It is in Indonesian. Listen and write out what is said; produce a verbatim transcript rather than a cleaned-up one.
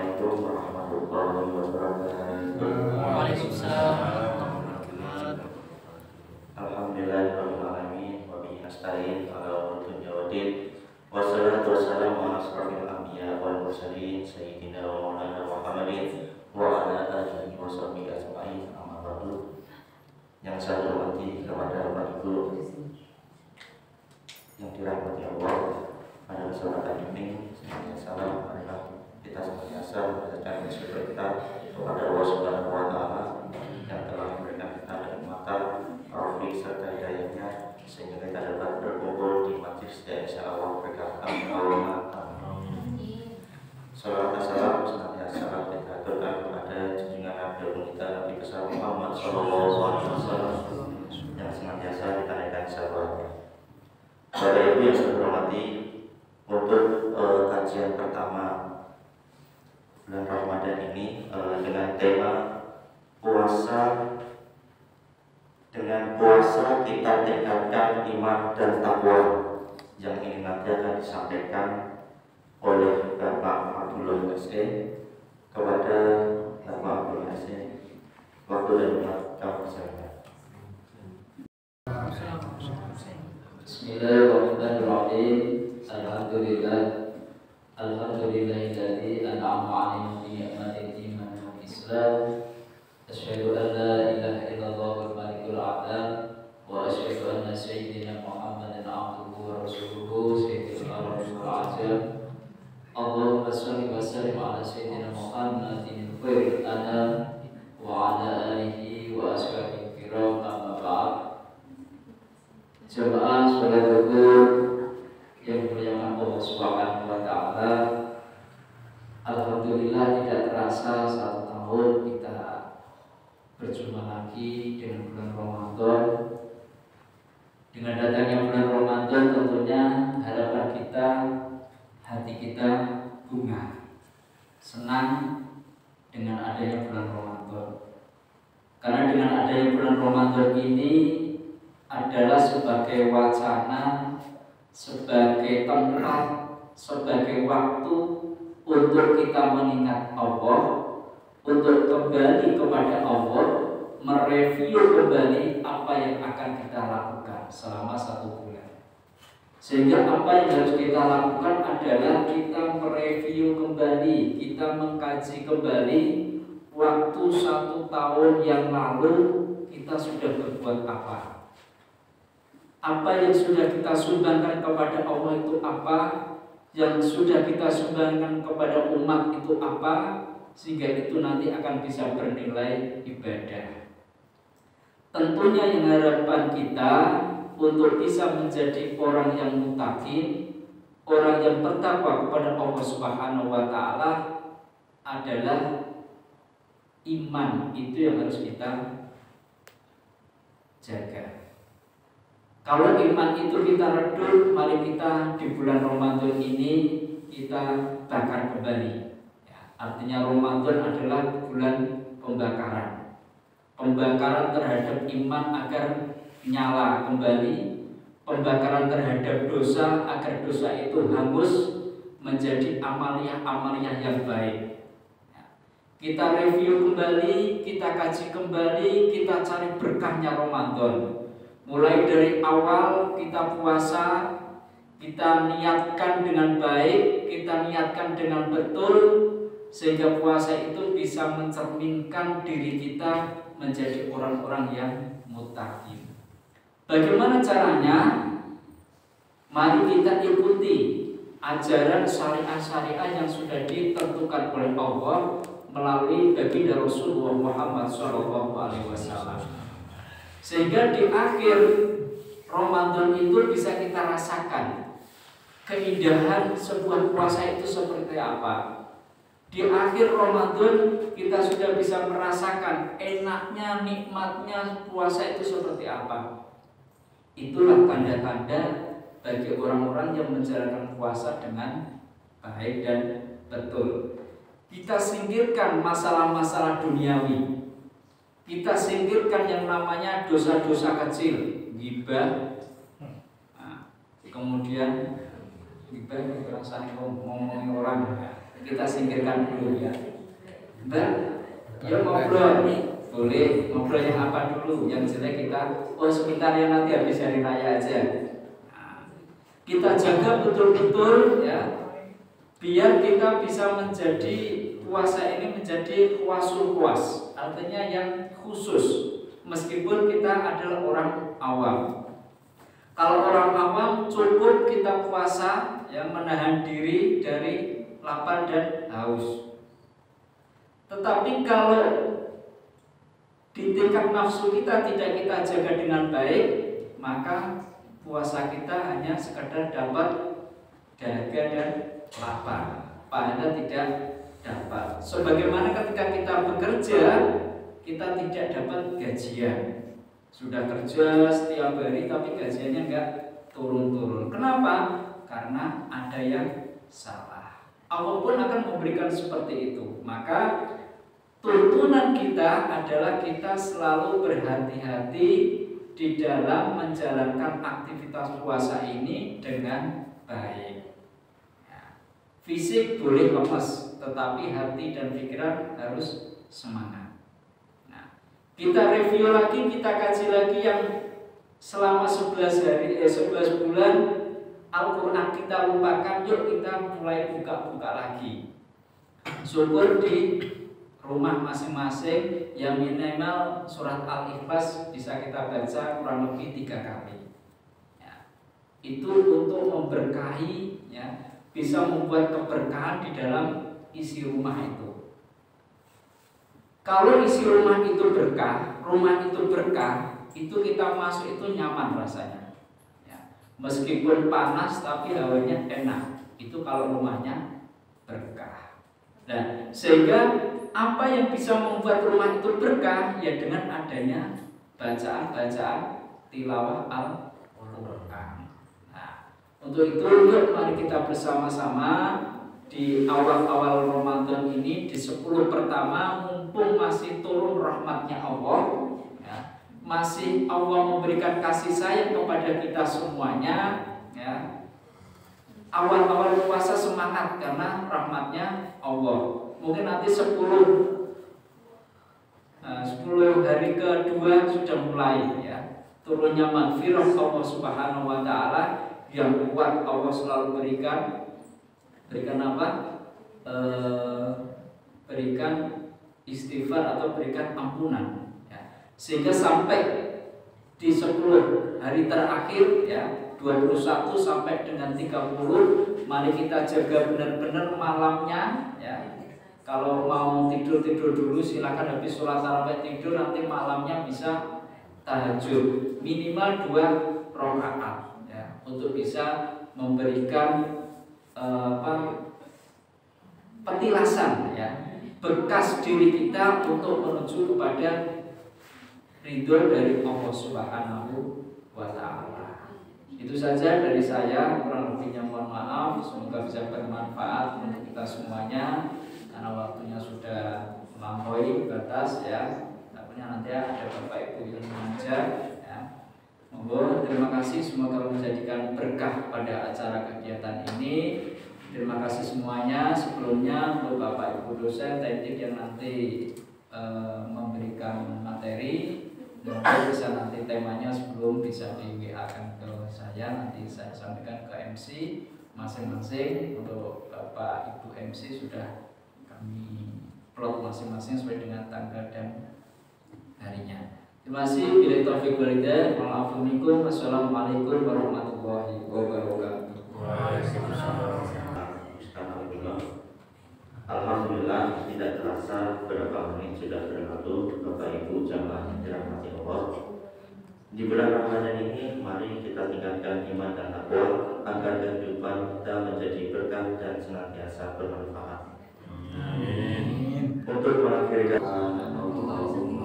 Assalamualaikum warahmatullahi wabarakatuh. Waalaikumsalam warahmatullahi wabarakatuh. Alhamdulillahirabbil alamin wa bihi nasta'in ala umuri waddin. Wassalatu wassalamu ala asyrofil anbiya wal mursalin sayyidina wa maulana Muhammadin wa ala alihi wa sahbihi ajma'in. Amma ba'du. Yang saya hormati kepada Bapak Ibu yang dirahmati Allah, pada kesempatan ini saya salam marilah kita senantiasa membacakan syukur kita kepada Allah Subhanahu wa taala yang telah memberikan kita kenikmatan, taufik serta hidayahnya sehingga kita dapat berkumpul di majlis dan insyaallah berkah Allah. Salawat dan salam senantiasa kita aturkan kepada junjungan Nabi kita Nabi besar Muhammad sallallahu alaihi wasallam yang senantiasa kita naikkan salawatnya. Bapak Ibu yang saya hormati, untuk uh, kajian pertama bulan Ramadan ini uh, dengan tema puasa, dengan puasa kita tingkatkan iman dan takwa, yang ini nanti akan disampaikan oleh Bapak Abdullah S E kepada Bapak Abdullah S E. Waktu dan waktu bersama. Bismillahirrahmanirrahim. Alhamdulillah. Alhamdulillahilladzi an'ama 'alaina bi ni'matil iman wal Islam. Asyhadu an la ilaha illallah wal malikul a'lam wa asyhadu anna sayyidina Muhammadan 'abduhu wa rasuluhu sayyidul arifin wal ajam. Allahumma shalli wa sallim 'ala sayyidina Muhammadin khairil anam wa 'ala alihi wa ashabihi kiram, amma ba'd. Jemaah salat zuhur yang dimuliakan Allah Subhanahu wa taala, alhamdulillah tidak terasa satu tahun kita berjumpa lagi dengan bulan Ramadan. Dengan datangnya bulan Ramadan tentunya harapan kita, hati kita bunga, senang dengan adanya bulan Ramadan. Karena dengan adanya bulan Ramadan ini adalah sebagai wacana, sebagai tempat, sebagai waktu untuk kita mengingat Allah, untuk kembali kepada Allah, mereview kembali apa yang akan kita lakukan selama satu bulan. Sehingga apa yang harus kita lakukan adalah kita mereview kembali, kita mengkaji kembali waktu satu tahun yang lalu kita sudah berbuat apa. Apa yang sudah kita sumbangkan kepada Allah itu apa, yang sudah kita sumbangkan kepada umat itu apa, sehingga itu nanti akan bisa bernilai ibadah. Tentunya yang harapan kita untuk bisa menjadi orang yang muttaqin, orang yang bertakwa kepada Allah Subhanahu wa taala adalah iman, itu yang harus kita jaga. Kalau iman itu kita redup, mari kita di bulan Ramadan ini kita bakar kembali. Ya, artinya Ramadan adalah bulan pembakaran, pembakaran terhadap iman agar nyala kembali, pembakaran terhadap dosa agar dosa itu hangus menjadi amaliyah-amaliyah yang baik. Ya, kita review kembali, kita kaji kembali, kita cari berkahnya Ramadan. Mulai dari awal kita puasa, kita niatkan dengan baik, kita niatkan dengan betul, sehingga puasa itu bisa mencerminkan diri kita menjadi orang-orang yang muttaqin. Bagaimana caranya? Mari kita ikuti ajaran syariah-syariah yang sudah ditentukan oleh Allah melalui baginda Rasulullah Muhammad shallallahu alaihi wasallam. Sehingga di akhir Ramadan itu bisa kita rasakan keindahan sebuah puasa itu seperti apa. Di akhir Ramadan kita sudah bisa merasakan enaknya, nikmatnya puasa itu seperti apa. Itulah tanda-tanda bagi orang-orang yang menjalankan puasa dengan baik dan betul. Kita singkirkan masalah-masalah duniawi. Kita singkirkan yang namanya dosa-dosa kecil, ghibah, nah, kemudian ghibah itu rasanya ngomongin orang, kita singkirkan dulu ya. Mbak, ya ngobrol, boleh ngobrolnya apa dulu? Yang jelek kita, oh sebentar ya nanti habis hari raya aja. Nah, kita jaga betul-betul ya, biar kita bisa menjadi puasa ini menjadi kuasul kuas, artinya yang khusus. Meskipun kita adalah orang awam. Kalau orang awam cukup kita puasa yang menahan diri dari lapar dan haus. Tetapi kalau di tingkat nafsu kita tidak kita jaga dengan baik, maka puasa kita hanya sekedar dapat dahaga dan lapar, pahala tidak dapat. Sebagaimana ketika kita bekerja, kita tidak dapat gajian. Sudah kerja setiap hari tapi gajiannya enggak turun-turun. Kenapa? Karena ada yang salah. Allah pun akan memberikan seperti itu. Maka tuntunan kita adalah kita selalu berhati-hati di dalam menjalankan aktivitas puasa ini dengan baik. Ya. Fisik boleh lemes, tetapi hati dan pikiran harus semangat. Kita review lagi, kita kaji lagi yang selama sebelas hari, eh, sebelas bulan Al-Quran kita lupakan, yuk kita mulai buka-buka lagi. Syukur di rumah masing-masing yang minimal surat Al-Ikhlas bisa kita baca kurang lebih tiga kali. Ya. Itu untuk memberkahi, ya, bisa membuat keberkahan di dalam isi rumah itu. Kalau isi rumah itu berkah, rumah itu berkah, itu kita masuk itu nyaman rasanya. Ya. Meskipun panas tapi hawanya enak. Itu kalau rumahnya berkah. Dan sehingga apa yang bisa membuat rumah itu berkah ya dengan adanya bacaan-bacaan tilawah Al-Quran. Nah, untuk itu yuk mari kita bersama-sama di awal-awal Ramadan ini di sepuluh pertama mumpung masih turun rahmatnya Allah ya, masih Allah memberikan kasih sayang kepada kita semuanya ya. Awal-awal puasa semangat karena rahmatnya Allah. Mungkin nanti sepuluh nah, sepuluh hari kedua sudah mulai ya, turunnya maghfirah Allah Subhanahu wa taala yang kuat Allah selalu berikan. Berikan apa? E, berikan istighfar atau berikan ampunan ya. Sehingga sampai di sepuluh hari terakhir ya, dua puluh satu sampai dengan tiga puluh, mari kita jaga benar-benar malamnya ya. Kalau mau tidur-tidur dulu silakan, habis sholat tarawih tidur, nanti malamnya bisa tahajud minimal dua rakaat ya, untuk bisa memberikan apa, petilasan ya, bekas diri kita untuk menuju kepada ridho dari Allah Subhanahu wa taala. Itu saja dari saya, kurang lebihnya mohon maaf. Semoga bisa bermanfaat untuk kita semuanya karena waktunya sudah melampaui batas ya. Takutnya nanti ada Bapak Ibu yang mengajar ya. Monggo, terima kasih, semoga menjadikan berkah pada acara kegiatan ini. Terima kasih semuanya. Sebelumnya untuk Bapak Ibu dosen teknik yang nanti e, memberikan materi, mungkin bisa nanti temanya sebelum bisa di W A-kan ke saya, nanti saya sampaikan ke M C masing-masing. Untuk Bapak Ibu M C sudah kami plot masing-masing sesuai dengan tanggal dan harinya. Terima kasih. Bila taufik walhidayah. Wassalamualaikum warahmatullahi wabarakatuh. Waalaikumsalam. Alhamdulillah, tidak terasa berapa menit sudah berlalu. Bapak Ibu jamaah yang dirahmati Allah, di bulan Ramadan ini mari kita tingkatkan iman dan takwa agar kehidupan kita menjadi berkah dan senantiasa bermanfaat. Amin. Untuk mengakhiri